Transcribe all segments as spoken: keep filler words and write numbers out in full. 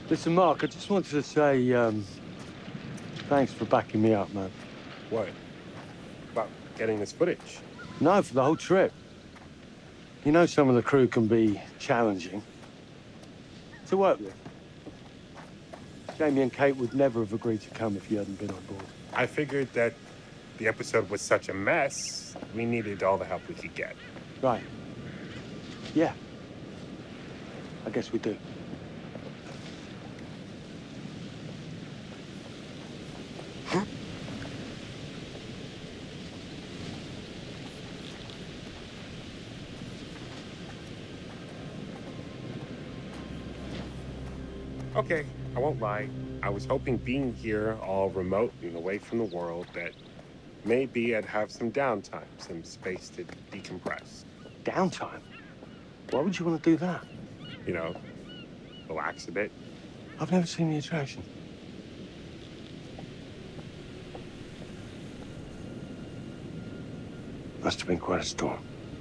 Listen, Mark, I just wanted to say, um, thanks for backing me up, man. What? About getting this footage? No, for the whole trip. You know some of the crew can be challenging to work with. Jamie and Kate would never have agreed to come if you hadn't been on board. I figured that the episode was such a mess, we needed all the help we could get. Right. Yeah. I guess we do. Okay, I won't lie. I was hoping being here all remote and away from the world that maybe I'd have some downtime, some space to decompress. Downtime? Why would you want to do that? You know, relax a bit. I've never seen the attraction. Must have been quite a storm.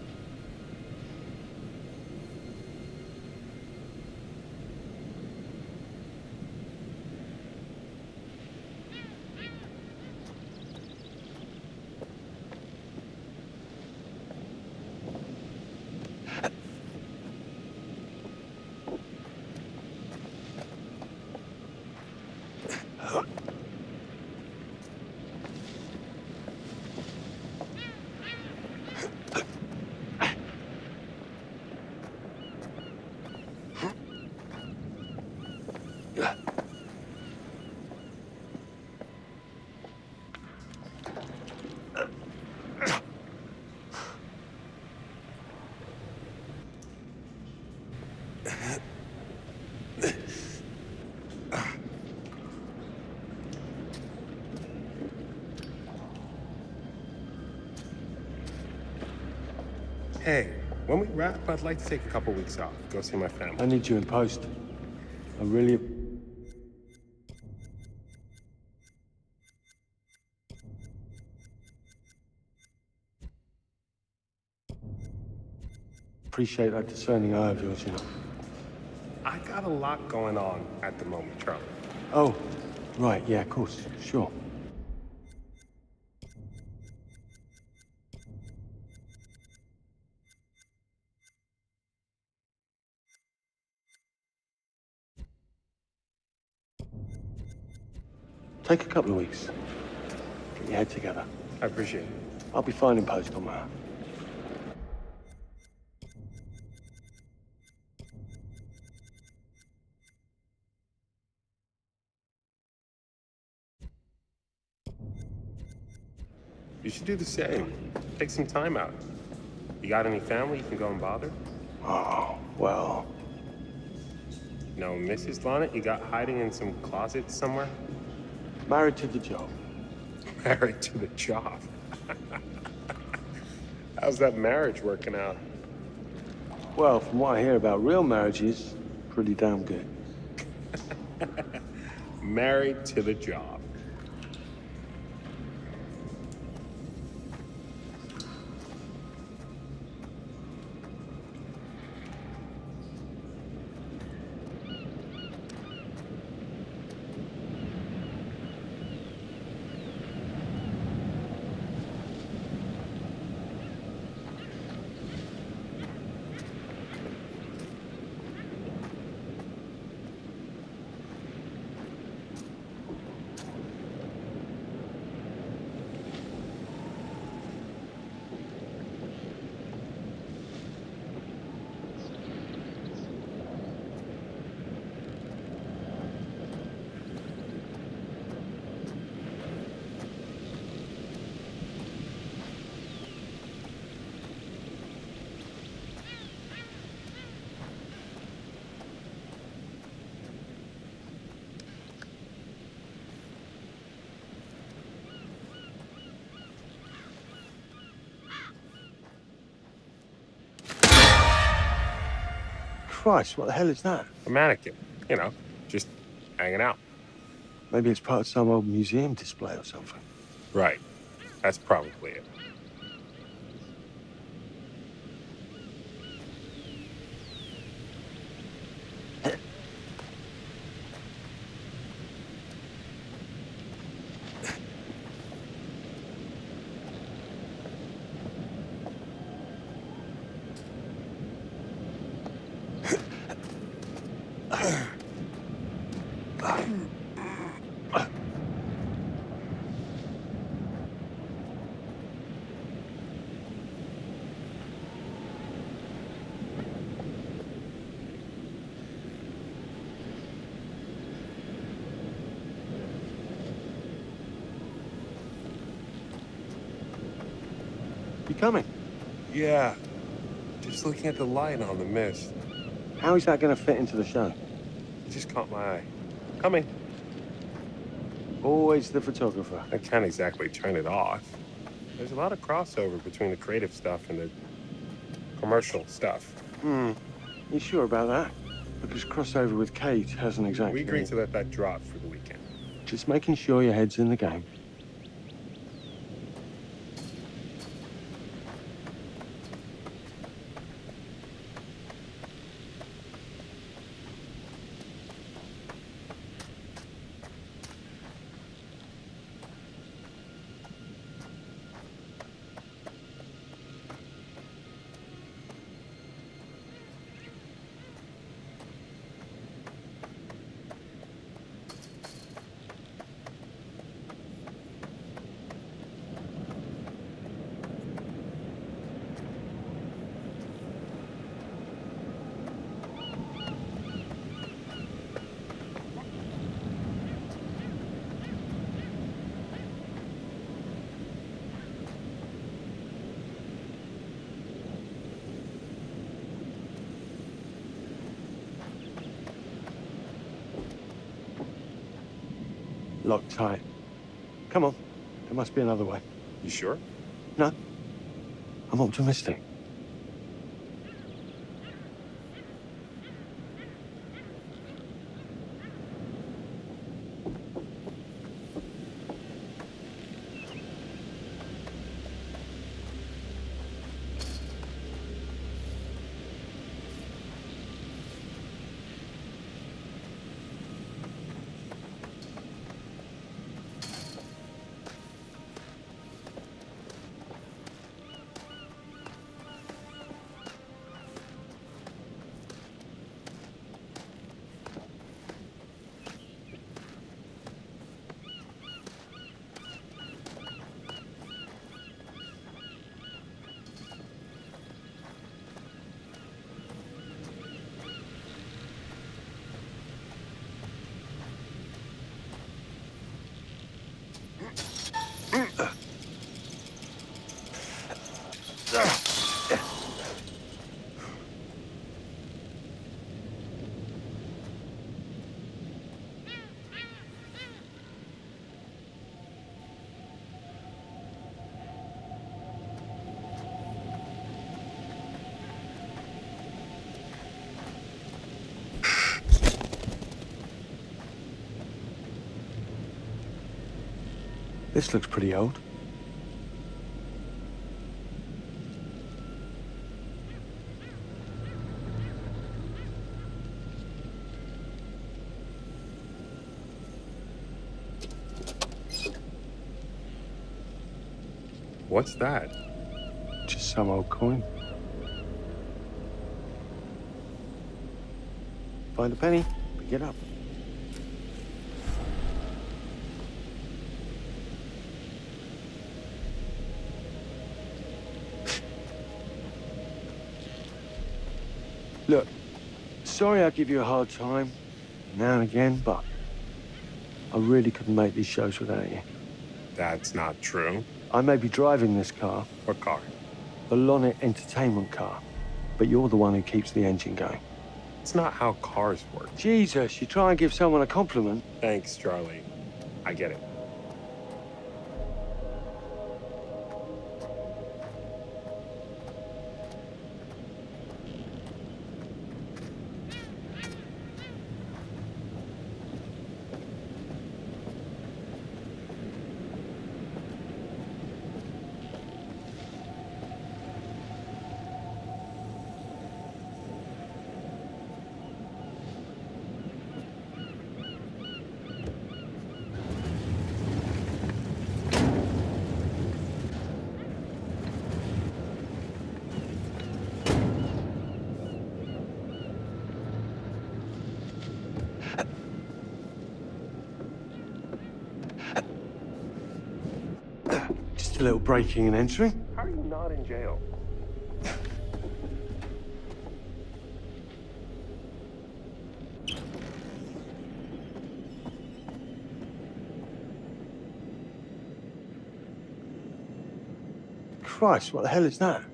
Hey, when we wrap, I'd like to take a couple weeks off, go see my family. I need you in post. I really... appreciate that discerning eye of yours, you know. I got a lot going on at the moment, Charlie. Oh, right, yeah, of course, sure. Take a couple of weeks. Get your head together. I appreciate it. I'll be fine in post on that. You should do the same. Take some time out. You got any family you can go and bother? Oh, well... No, Missus Lonnet, you got hiding in some closet somewhere? Married to the job. Married to the job? How's that marriage working out? Well, from what I hear about real marriages, pretty damn good. Married to the job. Christ, what the hell is that? A mannequin, you know, just hanging out. Maybe it's part of some old museum display or something. Right. That's probably it. coming. Yeah, just looking at the light on the mist. How is that going to fit into the show? It just caught my eye. Coming. Always the photographer. I can't exactly turn it off. There's a lot of crossover between the creative stuff and the commercial stuff. Hmm. You sure about that? Because crossover with Kate hasn't exactly... We agreed to let that drop for the weekend. Just making sure your head's in the game. Locked tight. Come on. There must be another way. You sure? No. I'm optimistic. This looks pretty old. What's that? Just some old coin. Find a penny, pick it up. Look, sorry I give you a hard time now and again, but I really couldn't make these shows without you. That's not true. I may be driving this car, What car? the Lonnet Entertainment car, but you're the one who keeps the engine going. It's not how cars work. Jesus, you try and give someone a compliment. Thanks, Charlie. I get it. Just a little breaking and entering. How are you not in jail? Christ, what the hell is that?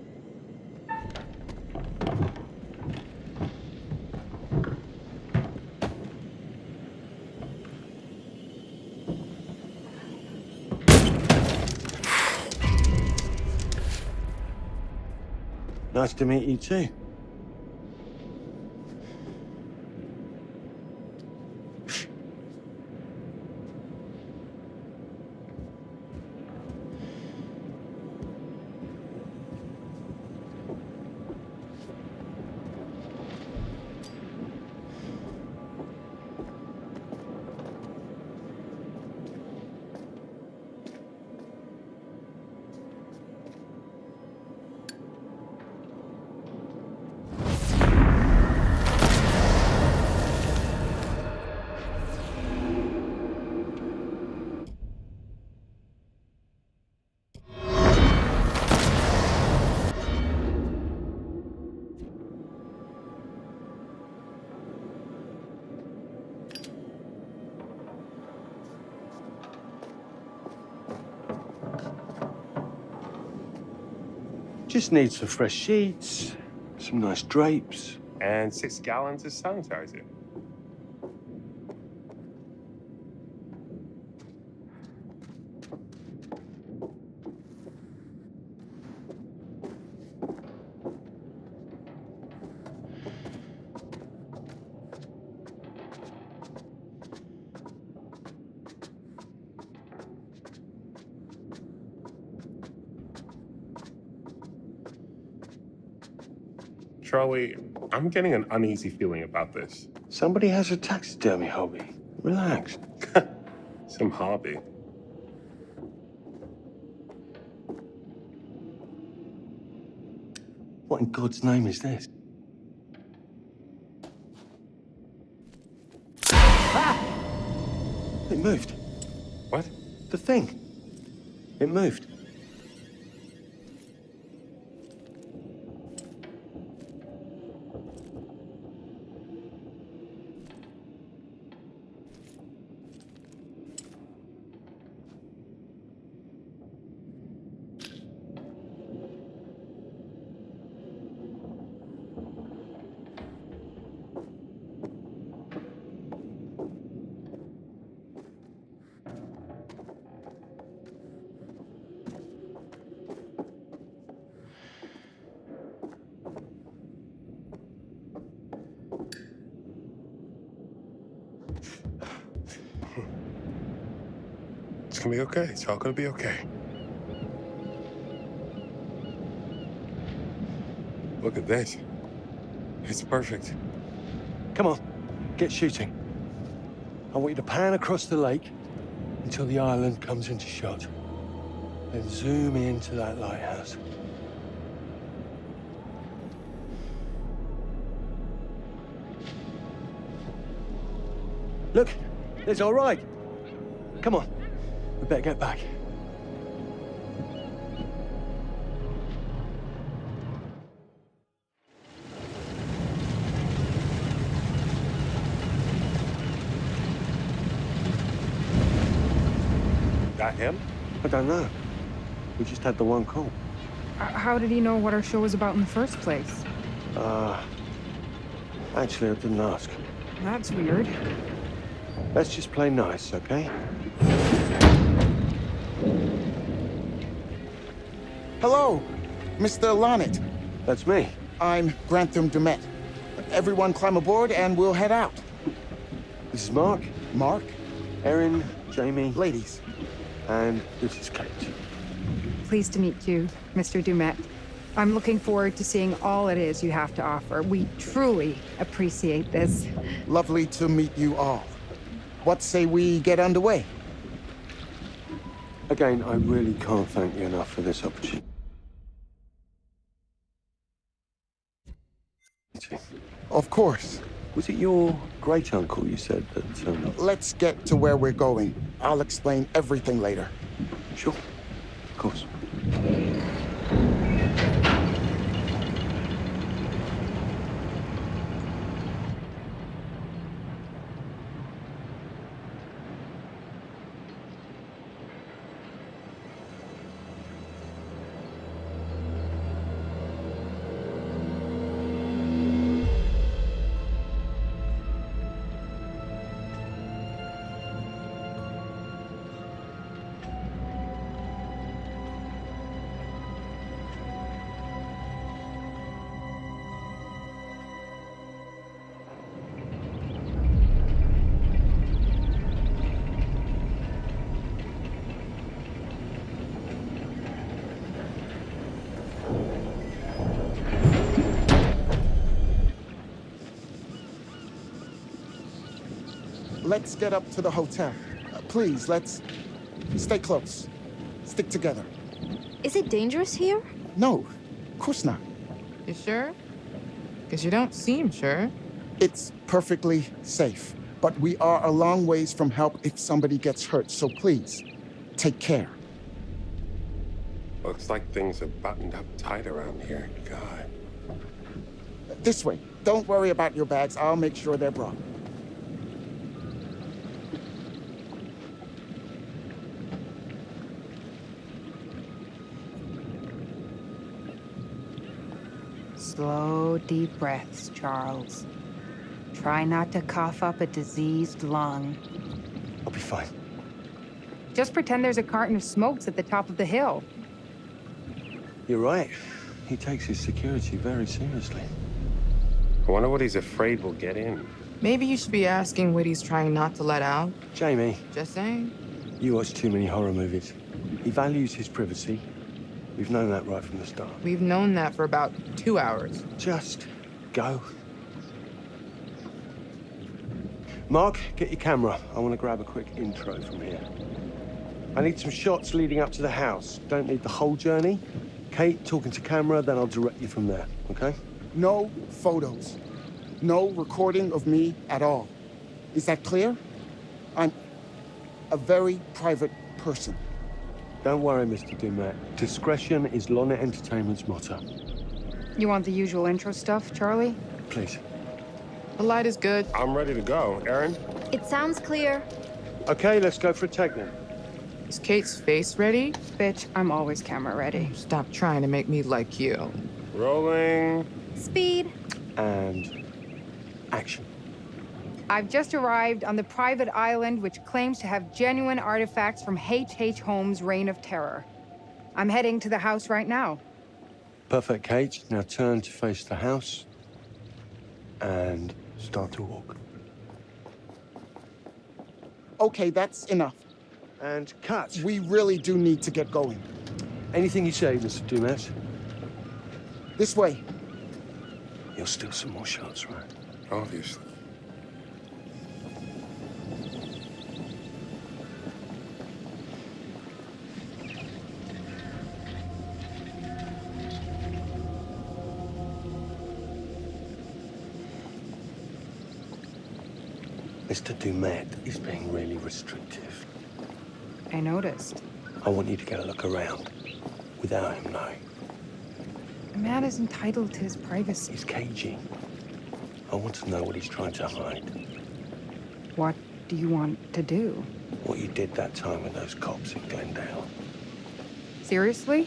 Nice to meet you too. Just need some fresh sheets, some nice drapes. And six gallons of sanitizer. Charlie, I'm getting an uneasy feeling about this. Somebody has a taxidermy hobby. Relax. Some hobby. What in God's name is this? Ah! It moved. What? The thing. It moved. It's gonna be okay. It's all gonna be okay. Look at this. It's perfect. Come on, get shooting. I want you to pan across the lake until the island comes into shot. Then zoom into that lighthouse. Look, it's all right. Come on, we better get back. That him? I don't know. We just had the one call. Uh, how did he know what our show was about in the first place? Uh, actually, I didn't ask. That's weird. Let's just play nice, okay? Hello, Mister Lonnet. That's me. I'm Grantham Dumet. Everyone climb aboard and we'll head out. This is Mark, Mark, Erin, Jamie, ladies. and this is Kate. Pleased to meet you, Mister Dumet. I'm looking forward to seeing all it is you have to offer. We truly appreciate this. Lovely to meet you all. What say we get underway? Again, I really can't thank you enough for this opportunity. Of course. Was it your great-uncle you said that turned up? Let's get to where we're going. I'll explain everything later. Sure. Of course. let's get up to the hotel. Uh, please, let's stay close. Stick together. Is it dangerous here? No, of course not. You sure? Because you don't seem sure. It's perfectly safe. But we are a long ways from help if somebody gets hurt, so please, take care. Looks like things are buttoned up tight around here. God. This way. Don't worry about your bags. I'll make sure they're brought. Slow, deep breaths, Charles. Try not to cough up a diseased lung. I'll be fine. Just pretend there's a carton of smokes at the top of the hill. You're right. He takes his security very seriously. I wonder what he's afraid will get in. Maybe you should be asking what he's trying not to let out. Jamie, Just saying. you watch too many horror movies. He values his privacy. We've known that right from the start. We've known that for about two hours. Just go. Mark, get your camera. I want to grab a quick intro from here. I need some shots leading up to the house. Don't need the whole journey. Kate, talking to camera, then I'll direct you from there, okay? No photos. No recording of me at all. Is that clear? I'm a very private person. Don't worry, Mister Dumet. Discretion is Lonnet Entertainment's motto. You want the usual intro stuff, Charlie? Please. The light is good. I'm ready to go. Aaron? It sounds clear. Okay, let's go for a take then. Is Kate's face ready? Bitch, I'm always camera ready. Stop trying to make me like you. Rolling. Speed. And action. I've just arrived on the private island which claims to have genuine artifacts from H H. Holmes' Reign of Terror. I'm heading to the house right now. Perfect, Kate. Now turn to face the house and start to walk. Okay, that's enough. And cut. We really do need to get going. Anything you say, Mister Dumet. This way. You'll steal some more shots, right? Obviously. Mister Dumet is being really restrictive. I noticed. I want you to get a look around without him knowing. A man is entitled to his privacy. He's cagey. I want to know what he's trying to hide. What do you want to do? What you did that time with those cops in Glendale. Seriously?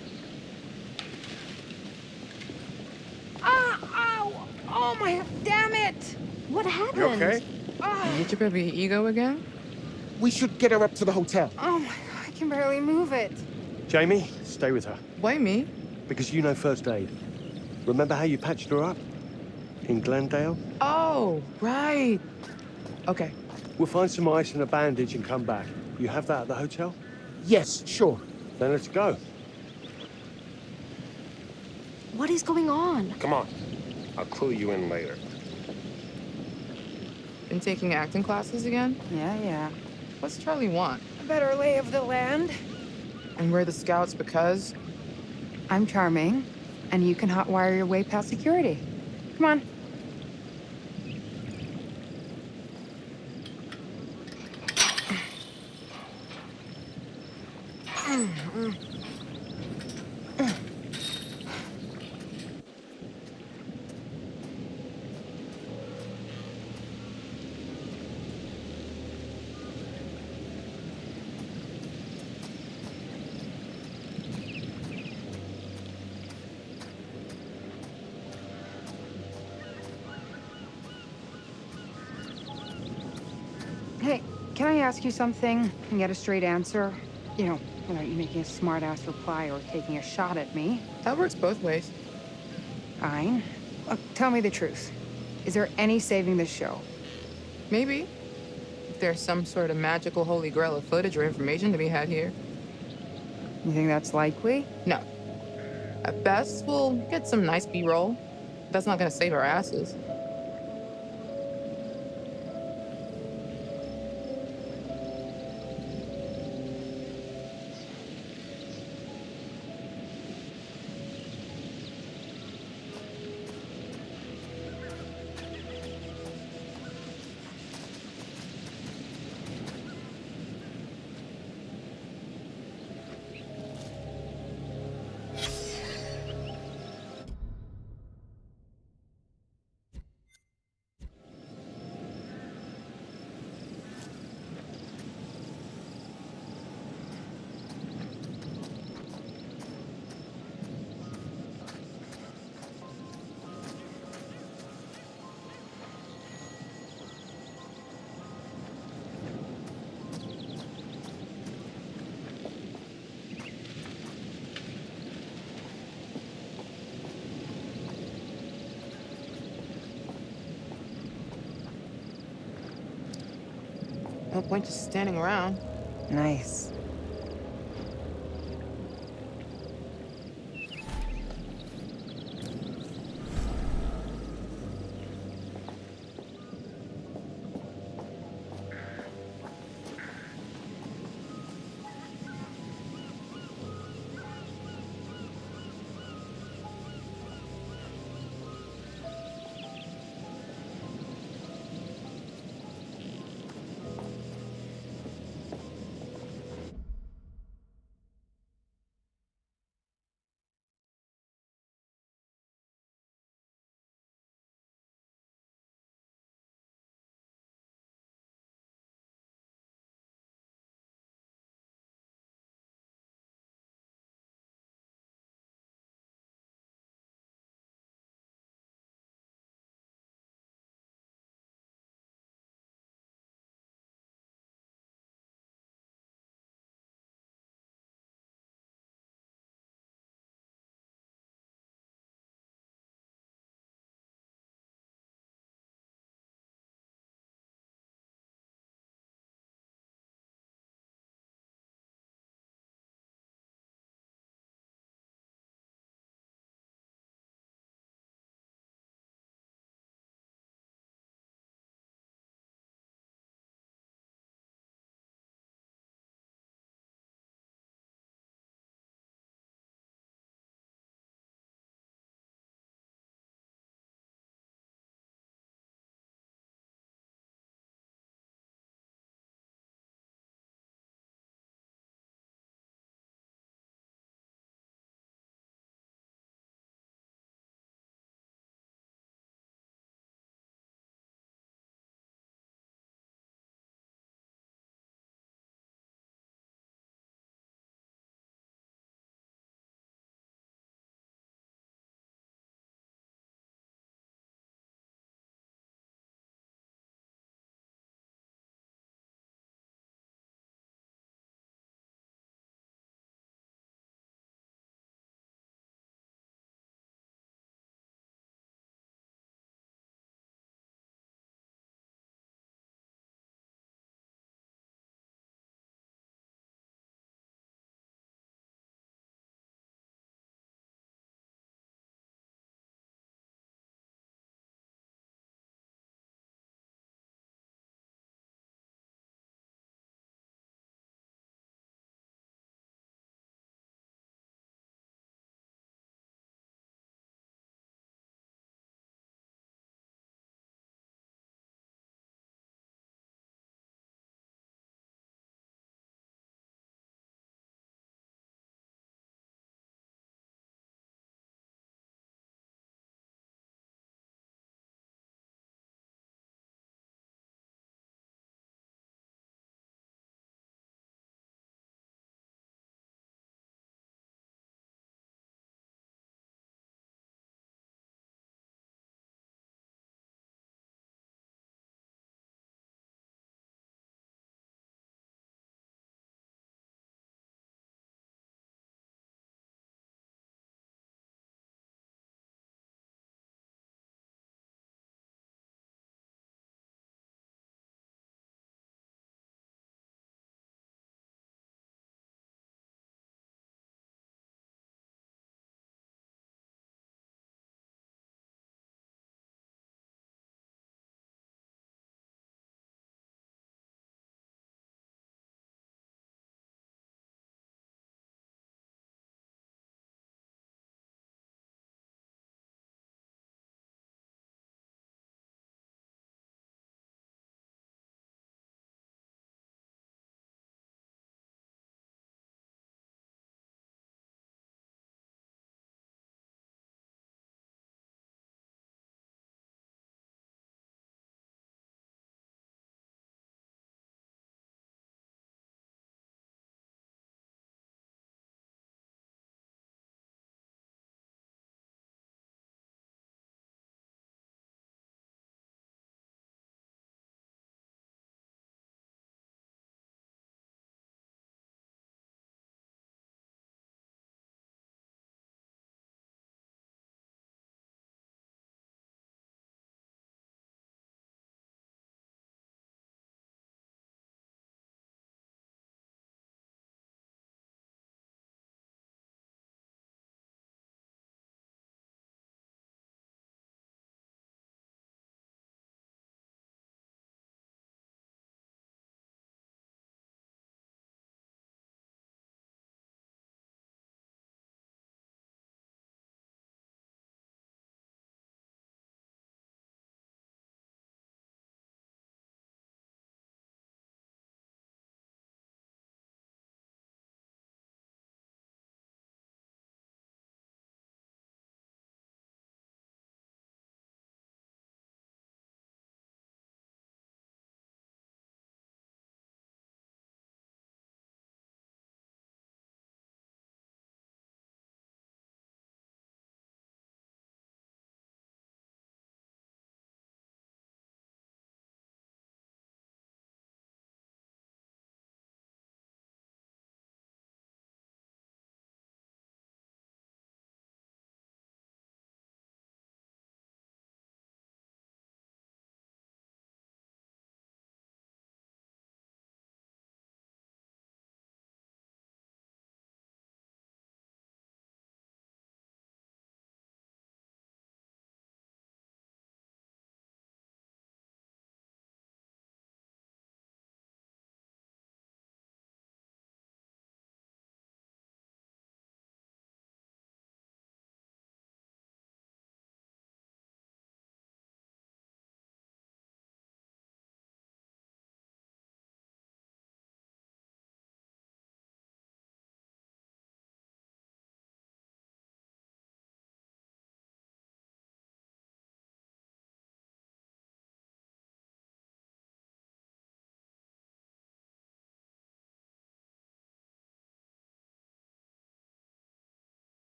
Ah! Ow! Oh my... Damn it! What happened? You okay? Ah! You get your baby ego again? We should get her up to the hotel. Oh my God, I can barely move it. Jamie, stay with her. Why me? Because you know first aid. Remember how you patched her up? In Glendale? Oh, right. Okay. We'll find some ice and a bandage and come back. You have that at the hotel? Yes, sure. Then let's go. What is going on? Come on. I'll clue you in later. Been taking acting classes again? Yeah, yeah. What's Charlie want? A better lay of the land. And we're the scouts because? I'm charming, and you can hotwire your way past security. Come on. Hey, can I ask you something and get a straight answer? You know, without you making a smart-ass reply or taking a shot at me. That works both ways. Fine. Look, tell me the truth. Is there any saving this show? Maybe. If there's some sort of magical holy grail of footage or information to be had here. You think that's likely? No. At best, we'll get some nice B-roll. That's not gonna save our asses. No point just standing around. Nice.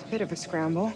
Bit of a scramble.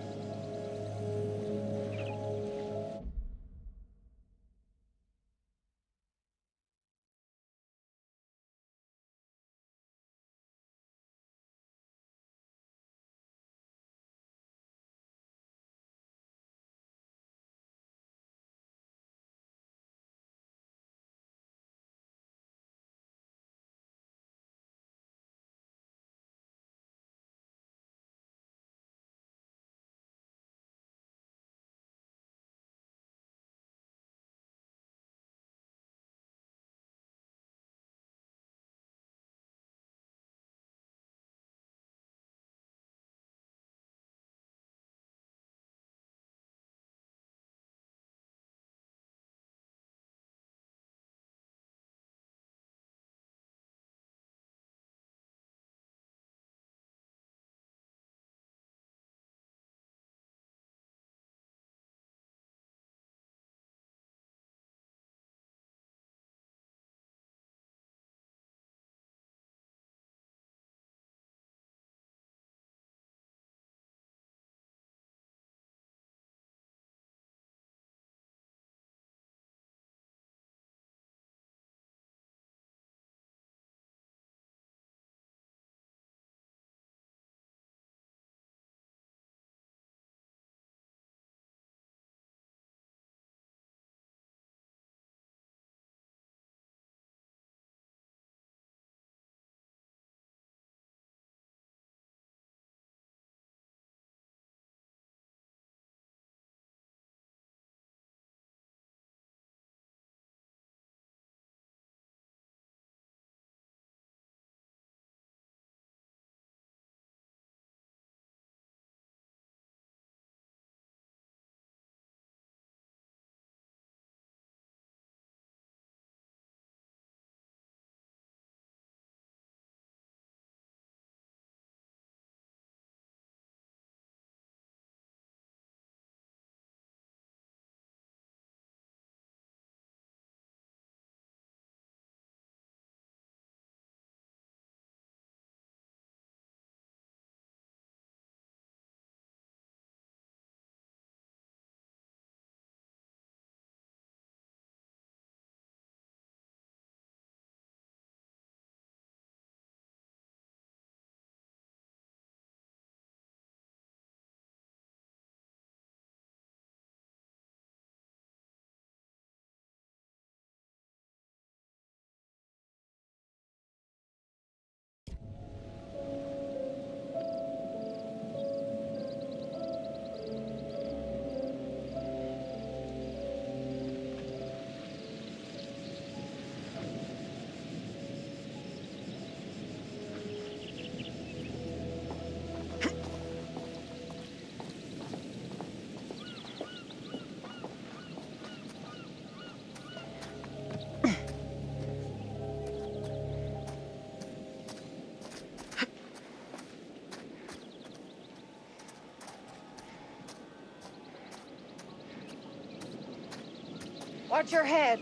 Watch your head.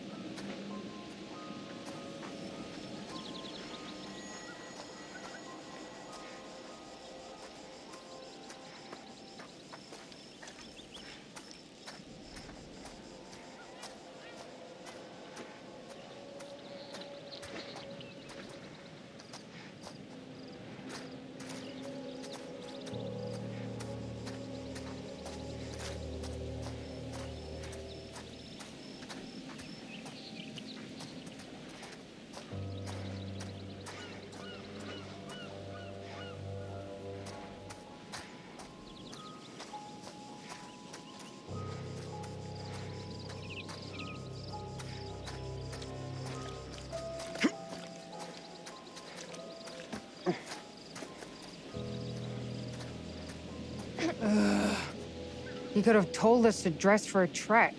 You could have told us to dress for a trek.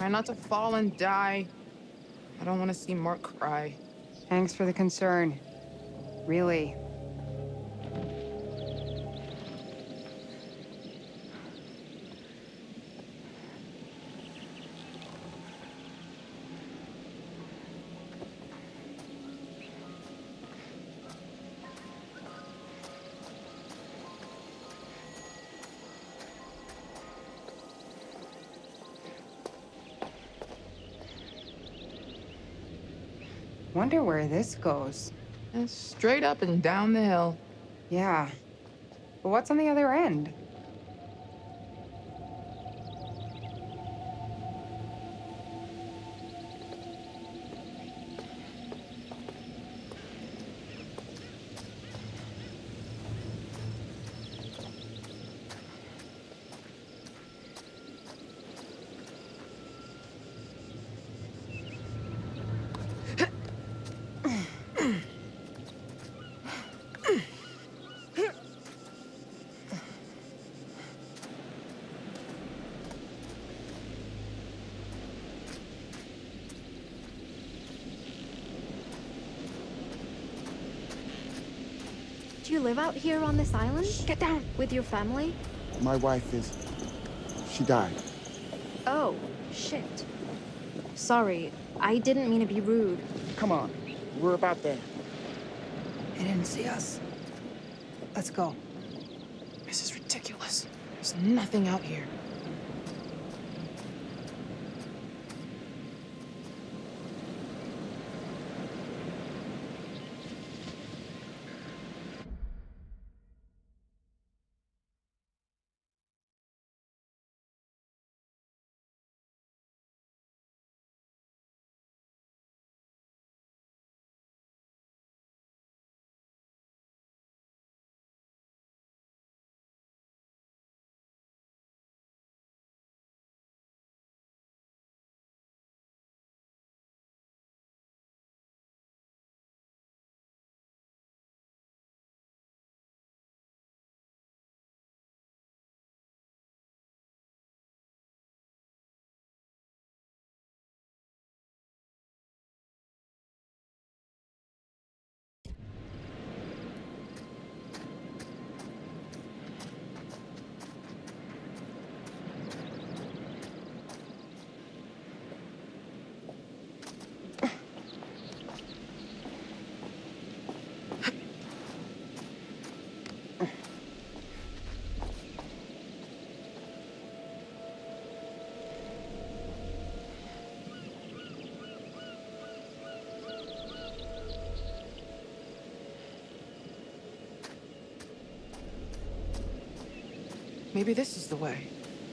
Try not to fall and die. I don't want to see Mark cry. Thanks for the concern. Really. Wonder where this goes. It's straight up and down the hill. Yeah. But what's on the other end? Do you live out here on this island? Get down! With your family? My wife is... she died. Oh, shit. Sorry, I didn't mean to be rude. Come on, we're about there. They didn't see us. Let's go. This is ridiculous. There's nothing out here. Maybe this is the way.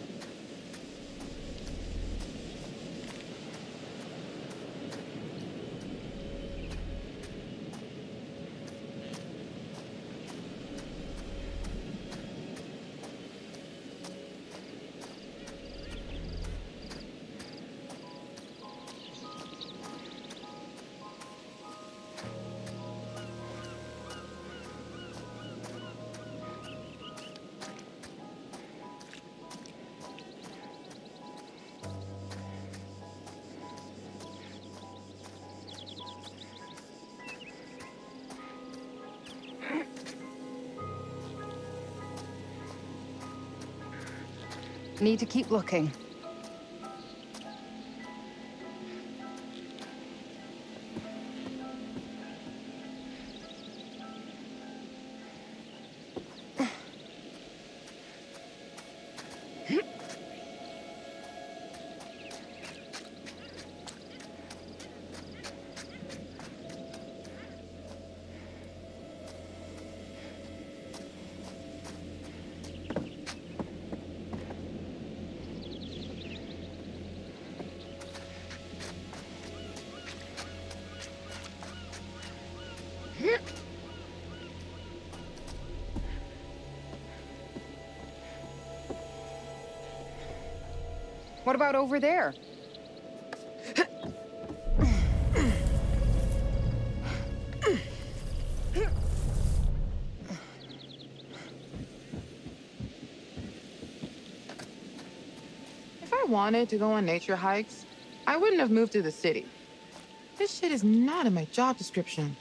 Need to keep looking. What about over there? If I wanted to go on nature hikes, I wouldn't have moved to the city. This shit is not in my job description.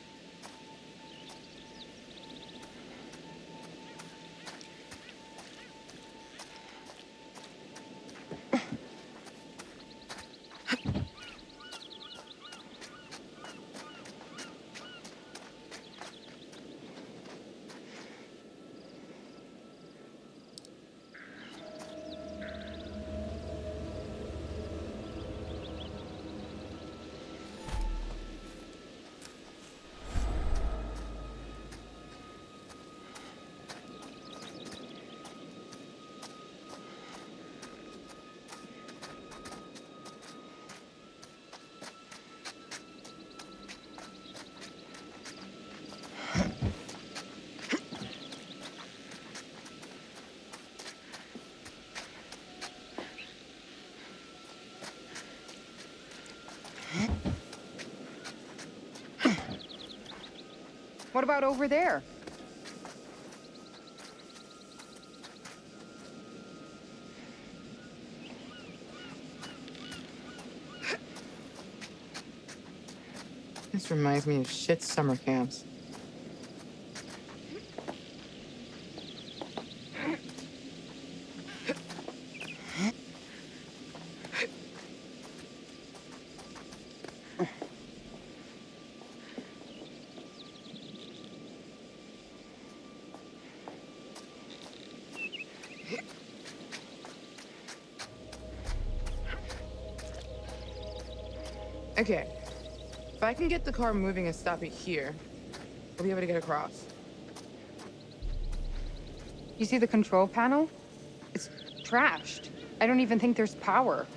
What about over there? This reminds me of shit summer camps. Okay, if I can get the car moving and stop it here, we'll be able to get across. You see the control panel? It's trashed. I don't even think there's power.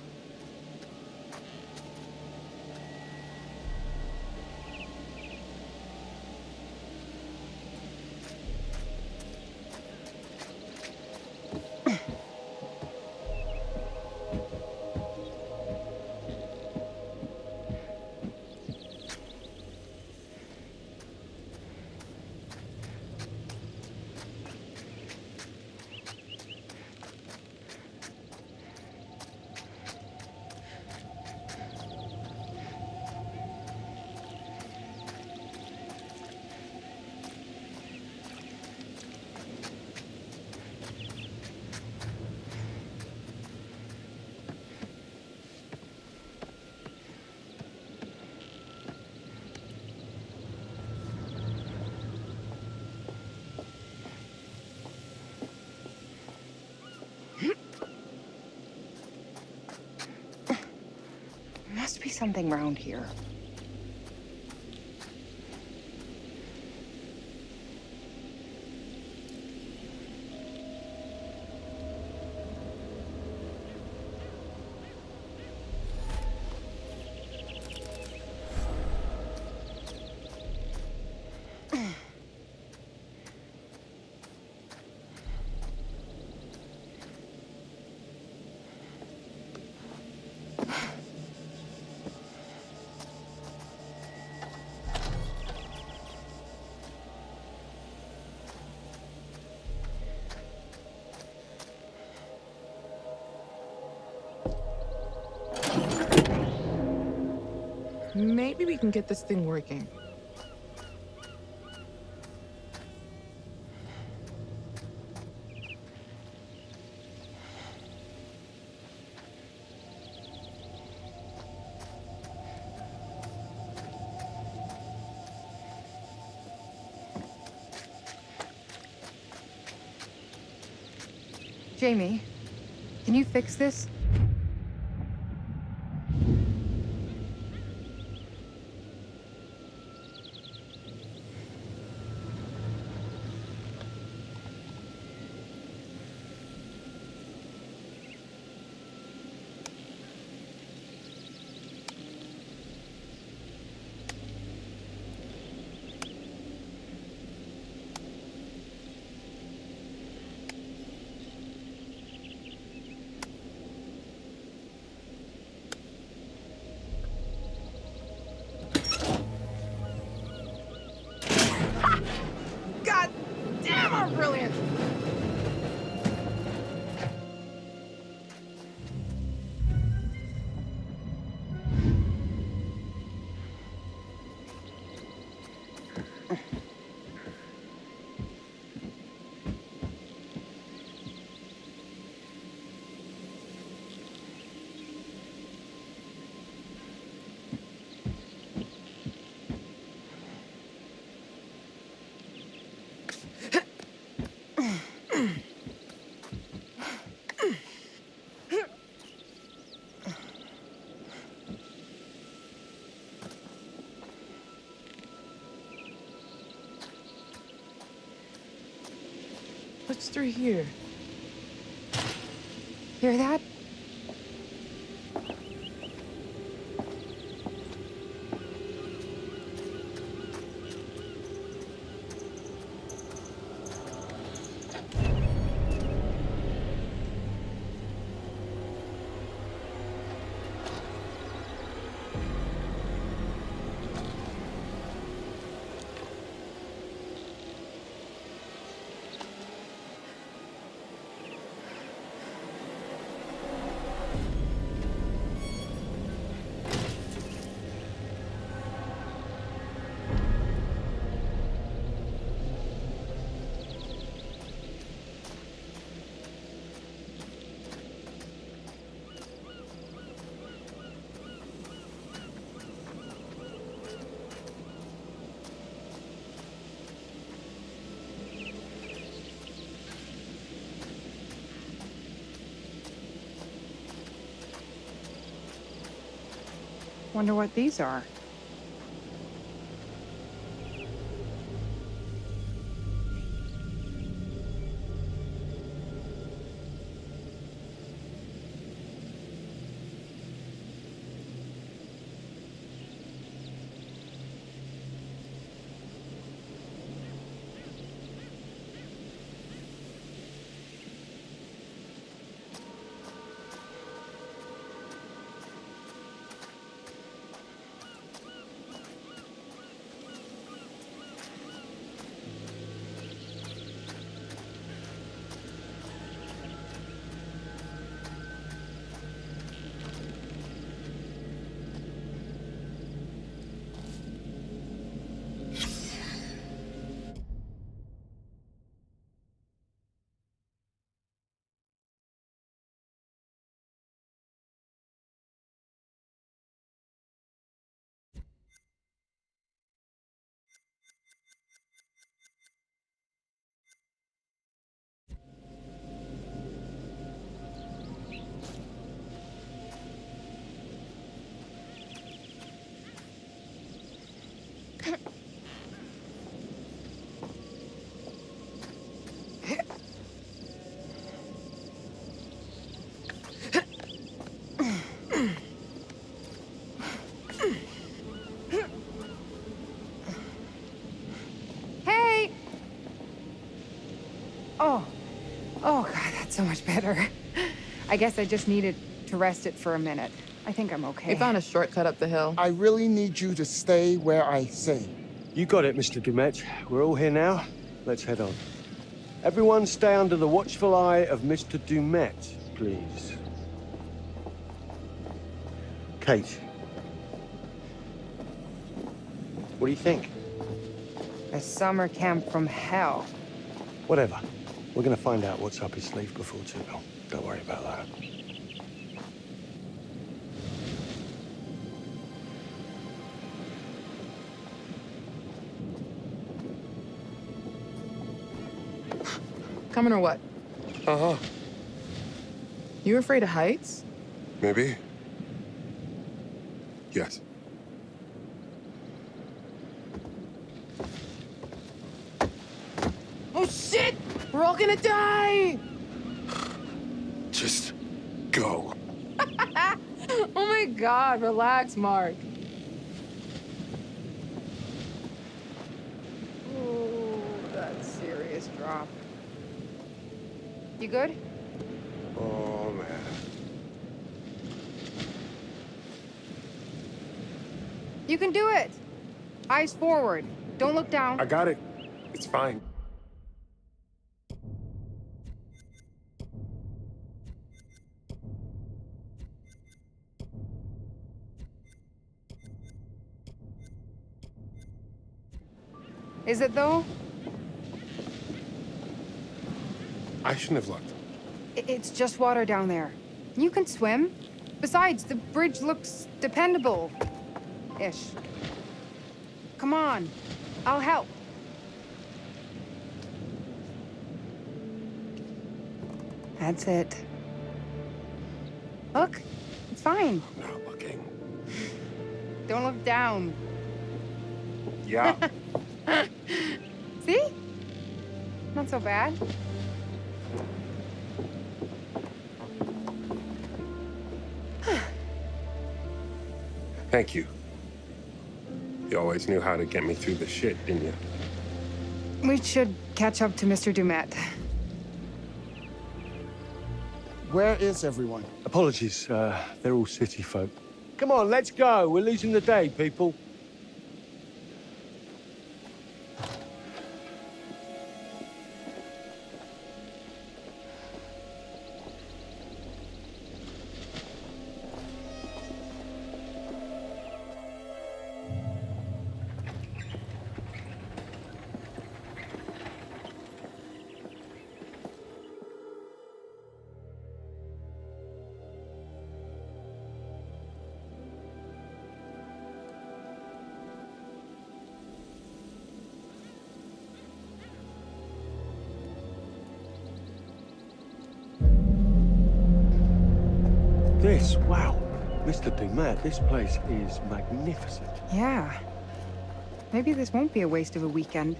Must be something around here. Maybe we can get this thing working. Jamie, can you fix this? God damn, I'm brilliant! What's through here? Hear that? Wonder what these are. Hey! Oh. Oh, God, that's so much better. I guess I just needed to rest it for a minute. I think I'm okay. We found a shortcut up the hill. I really need you to stay where I say. You got it, Mister Dumet. We're all here now. Let's head on. Everyone stay under the watchful eye of Mister Dumet, please. Kate. What do you think? A summer camp from hell. Whatever. We're gonna find out what's up his sleeve before too long. Don't worry about that. Coming or what? Uh-huh. You afraid of heights? Maybe. Yes. Oh, shit! We're all gonna die! Just go. Oh my God, relax, Mark. Ooh, that's serious drop. You good? Oh, man. You can do it! Eyes forward. Don't look down. I got it. It's fine. Is it, though? I shouldn't have looked. I- It's just water down there. You can swim. Besides, the bridge looks dependable-ish. Come on. I'll help. That's it. Look, it's fine. I'm not looking. Don't look down. Yeah. See? Not so bad. Thank you. You always knew how to get me through the shit, didn't you? We should catch up to Mister Dumet. Where is everyone? Apologies, uh, they're all city folk. Come on, let's go. We're losing the day, people. This, wow. Mister Dumet, this place is magnificent. Yeah. Maybe this won't be a waste of a weekend.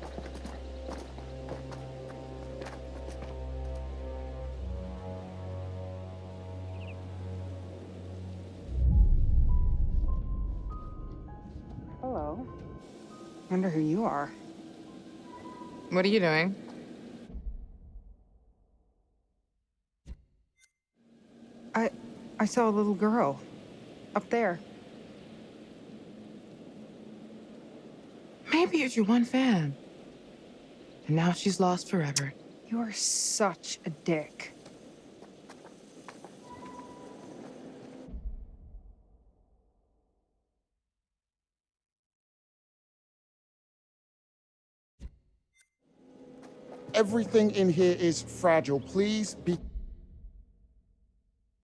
Hello. Wonder who you are. What are you doing? I... I saw a little girl. Up there. Maybe it's your one fan. And now she's lost forever. You are such a dick. Everything in here is fragile. Please be